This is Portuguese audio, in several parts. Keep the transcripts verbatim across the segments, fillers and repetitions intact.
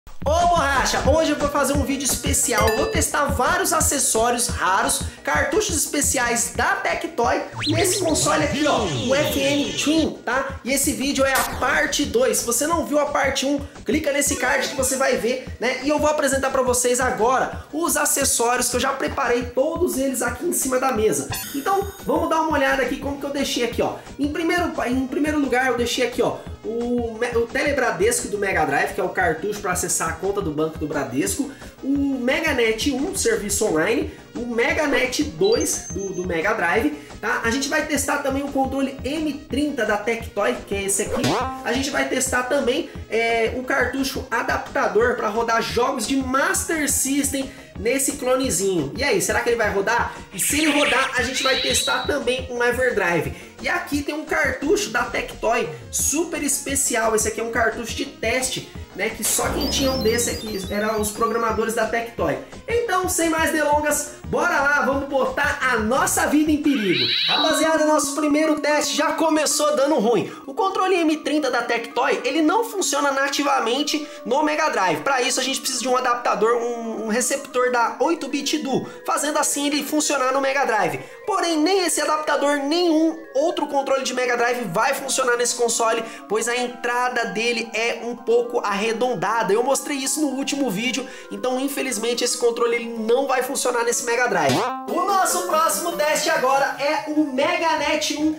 Ô borracha, hoje eu vou fazer um vídeo especial, eu vou testar vários acessórios raros, cartuchos especiais da Tectoy nesse console aqui, ó, o F N Twin, tá? E esse vídeo é a parte dois, se você não viu a parte um, clica nesse card que você vai ver, né? E eu vou apresentar pra vocês agora os acessórios que eu já preparei, todos eles aqui em cima da mesa. Então, vamos dar uma olhada aqui como que eu deixei aqui, ó. Em primeiro, em primeiro lugar, eu deixei aqui, ó, o, o Telebradesco do Mega Drive, que é o cartucho para acessar a conta do Banco do Bradesco, o MegaNet um, serviço online, o MegaNet dois do, do Mega Drive, tá? A gente vai testar também o controle M trinta da Tectoy, que é esse aqui. A gente vai testar também é, o cartucho adaptador para rodar jogos de Master System nesse clonezinho. E aí, será que ele vai rodar? E se ele rodar, a gente vai testar também um Everdrive. E aqui tem um cartucho da Tectoy super especial. Esse aqui é um cartucho de teste, né? Que só quem tinha um desse aqui eram os programadores da Tectoy. Então, sem mais delongas, bora lá, vamos botar a nossa vida em perigo. Rapaziada, nosso primeiro teste já começou dando ruim. O controle M trinta da Tectoy, ele não funciona nativamente no Mega Drive. Para isso, a gente precisa de um adaptador, um, um receptor da oito bit Duo, fazendo assim ele funcionar no Mega Drive. Porém, nem esse adaptador, nenhum outro controle de Mega Drive vai funcionar nesse console, pois a entrada dele é um pouco arredondada. Eu mostrei isso no último vídeo, então infelizmente esse controle ele não vai funcionar nesse Mega Drive. O nosso próximo teste agora é o MegaNet um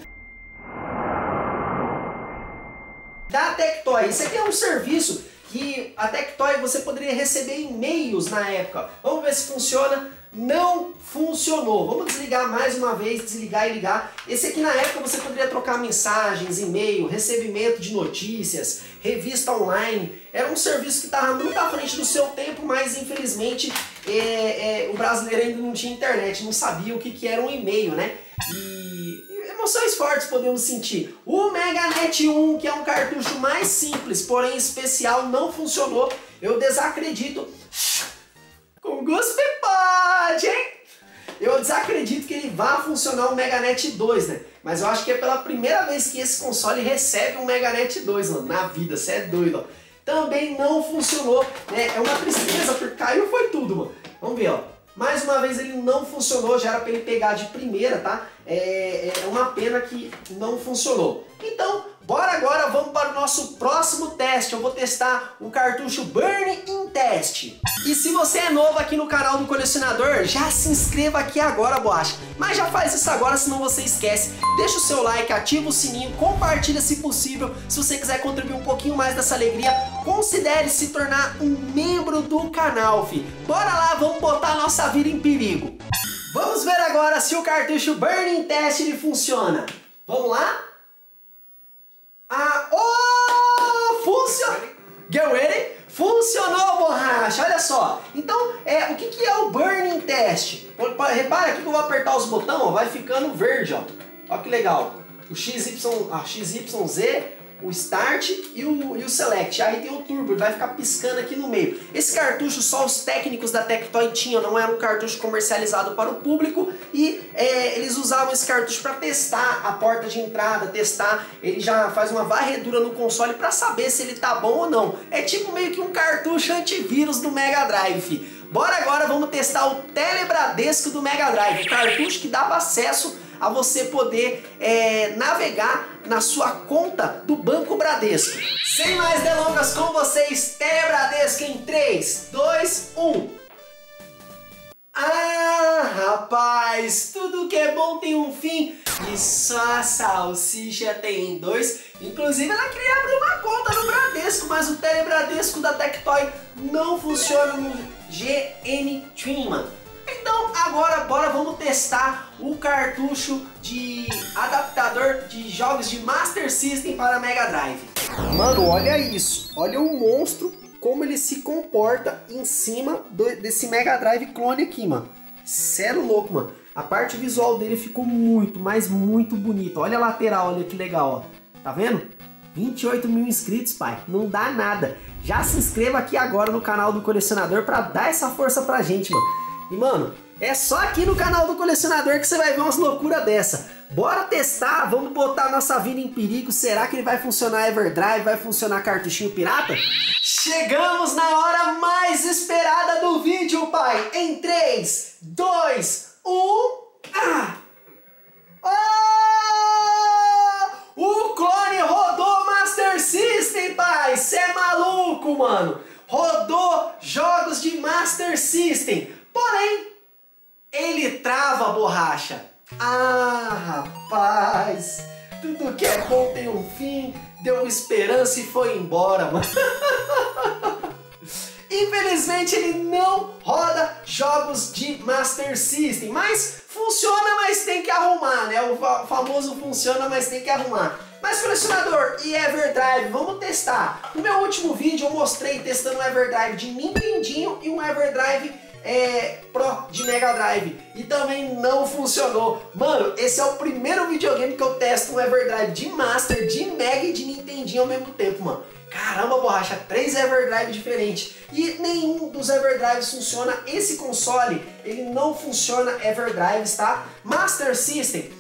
da Tectoy. Esse aqui é um serviço que a Tectoy você poderia receber e-mails na época. Vamos ver se funciona. Não funcionou. Vamos desligar mais uma vez, desligar e ligar. Esse aqui na época você poderia trocar mensagens, e-mail, recebimento de notícias, revista online. Era um serviço que estava muito à frente do seu tempo, mas infelizmente é, é, o brasileiro ainda não tinha internet, não sabia o que, que era um e-mail, né? E emoções fortes podemos sentir. O MegaNet um, que é um cartucho mais simples, porém especial, não funcionou. Eu desacredito. Com guspe pode, hein? Eu desacredito que ele vá funcionar o MegaNet dois, né? Mas eu acho que é pela primeira vez que esse console recebe um MegaNet dois, mano, na vida, você é doido, ó. Também não funcionou, né? É uma tristeza, porque caiu foi tudo, mano. Vamos ver, ó. Mais uma vez ele não funcionou, já era pra ele pegar de primeira, tá? É, é uma pena que não funcionou. Então, bora agora, vamos para o nosso próximo teste. Eu vou testar o cartucho Burn in Test. E se você é novo aqui no canal do Colecionador, já se inscreva aqui agora, borracha. Mas já faz isso agora, senão você esquece. Deixa o seu like, ativa o sininho, compartilha se possível. Se você quiser contribuir um pouquinho mais dessa alegria, considere se tornar um membro do canal, fi. Bora lá, vamos botar a nossa vida em perigo. Vamos ver agora se o cartucho Burn in Test ele funciona. Vamos lá? Ah, oh, funciona! Get ready? Funcionou, borracha! Olha só. Então, é, o que, que é o Burn in Test? Repara aqui que eu vou apertar os botões, ó, vai ficando verde, ó. Olha que legal. O X Y, a X Y Z, o Start e o, e o Select. Aí tem o Turbo, ele vai ficar piscando aqui no meio. Esse cartucho só os técnicos da Tectoy tinham, não era um cartucho comercializado para o público. E é, eles usavam esse cartucho para testar a porta de entrada, testar. Ele já faz uma varredura no console para saber se ele tá bom ou não. É tipo meio que um cartucho antivírus do Mega Drive, fi. Bora agora, vamos testar o Telebradesco do Mega Drive. O cartucho que dava acesso a você poder é, navegar na sua conta do Banco Bradesco. Sem mais delongas, com vocês, Telebradesco em três, dois, um. Ah, rapaz, tudo que é bom tem um fim e só a salsicha tem dois. Inclusive ela queria abrir uma conta no Bradesco, mas o Telebradesco da Tectoy não funciona no G N Twin, mano. Então agora bora vamos testar o cartucho de adaptador de jogos de Master System para Mega Drive. Mano, olha isso, olha o monstro, como ele se comporta em cima do, desse Mega Drive clone aqui, mano. Sério louco, mano. A parte visual dele ficou muito, mas muito bonita. Olha a lateral, olha que legal, ó. Tá vendo? vinte e oito mil inscritos, pai. Não dá nada. Já se inscreva aqui agora no canal do Colecionador pra dar essa força pra gente, mano. E, mano, é só aqui no canal do Colecionador que você vai ver umas loucuras dessa. Bora testar, vamos botar nossa vida em perigo. Será que ele vai funcionar Everdrive, vai funcionar cartuchinho pirata? Chegamos na hora mais esperada do vídeo, pai. Em três, dois, um... Ah! Oh! O clone rodou Master System, pai. Cê é maluco, mano. Rodou jogos de Master System. Porém, ele trava a borracha. Ah, rapaz, tudo que é bom tem um fim, deu esperança e foi embora, mano. Infelizmente ele não roda jogos de Master System, mas funciona, mas tem que arrumar, né? O famoso funciona, mas tem que arrumar. Mas colecionador, e Everdrive? Vamos testar. No meu último vídeo eu mostrei testando um Everdrive de Nintendinho e um Everdrive É, Pro de Mega Drive e também não funcionou. Mano, esse é o primeiro videogame que eu testo um Everdrive de Master, de Mega e de Nintendinho ao mesmo tempo, mano. Caramba, borracha, três Everdrive diferentes e nenhum dos Everdrives funciona. Esse console, ele não funciona Everdrives, tá? Master System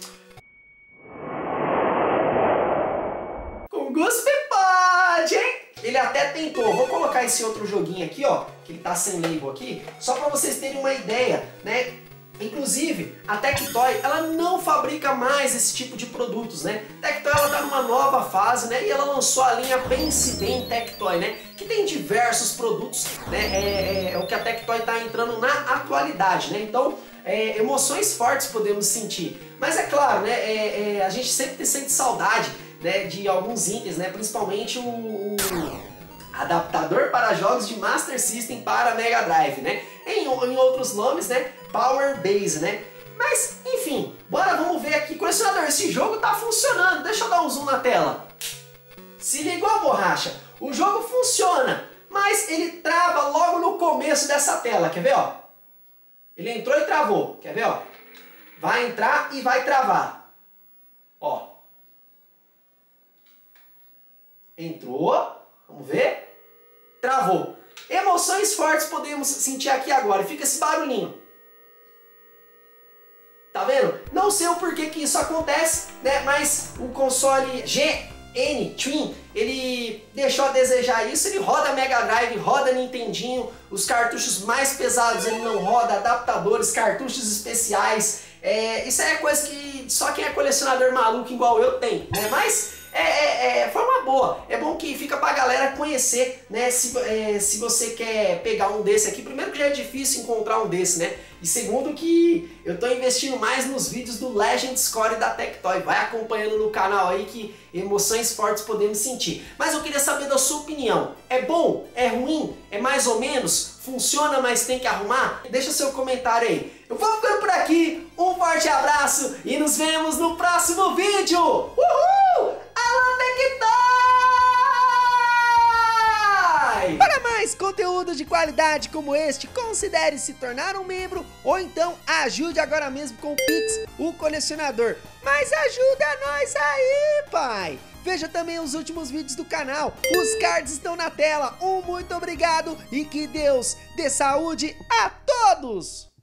com Guspe pode, hein? Ele até tentou. Vou colocar esse outro joguinho aqui, ó, que ele tá sem label aqui, só pra vocês terem uma ideia, né? Inclusive, a Tectoy, ela não fabrica mais esse tipo de produtos, né? A Tectoy, ela tá numa nova fase, né? E ela lançou a linha Pense Bem Tectoy, né? Que tem diversos produtos, né? É, é, é o que a Tectoy tá entrando na atualidade, né? Então, é, emoções fortes podemos sentir. Mas é claro, né? É, é, a gente sempre sente saudade, né, de alguns itens, né, principalmente o, o adaptador para jogos de Master System para Mega Drive, né, em, em outros nomes, né, Power Base, né, mas enfim, bora, vamos ver aqui. Colecionador, esse jogo tá funcionando, deixa eu dar um zoom na tela. Se ligou a borracha, o jogo funciona, mas ele trava logo no começo dessa tela, quer ver, ó? Ele entrou e travou, quer ver, ó? Vai entrar e vai travar, ó. Entrou, vamos ver, travou. Emoções fortes podemos sentir aqui agora, fica esse barulhinho. Tá vendo? Não sei o porquê que isso acontece, né? Mas o console G N Twin, ele deixou a desejar isso. Ele roda Mega Drive, roda Nintendinho, os cartuchos mais pesados ele não roda, adaptadores, cartuchos especiais. É, isso é coisa que só quem é colecionador maluco igual eu tem, né? Mas É, é, é, foi uma boa, é bom que fica pra galera conhecer, né, se, é, se você quer pegar um desse aqui. Primeiro que já é difícil encontrar um desse, né, e segundo que eu tô investindo mais nos vídeos do Legend Score da Tectoy. Vai acompanhando no canal aí que emoções fortes podemos sentir. Mas eu queria saber da sua opinião, é bom, é ruim, é mais ou menos, funciona mas tem que arrumar? Deixa seu comentário aí. Eu vou ficando por aqui, um forte abraço e nos vemos no próximo vídeo! Uhul! Alô, Tectoy! Para mais conteúdo de qualidade como este, considere se tornar um membro ou então ajude agora mesmo com o Pix, o colecionador. Mas ajuda nós aí, pai! Veja também os últimos vídeos do canal, os cards estão na tela. Um muito obrigado e que Deus dê saúde a todos!